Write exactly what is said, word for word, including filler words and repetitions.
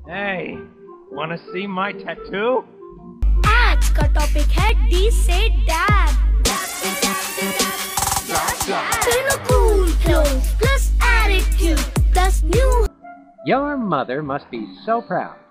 Hey, wanna see my tattoo? आज का topic है डी से dad. Turn a cool clothes plus attitude plus new. Your mother must be so proud.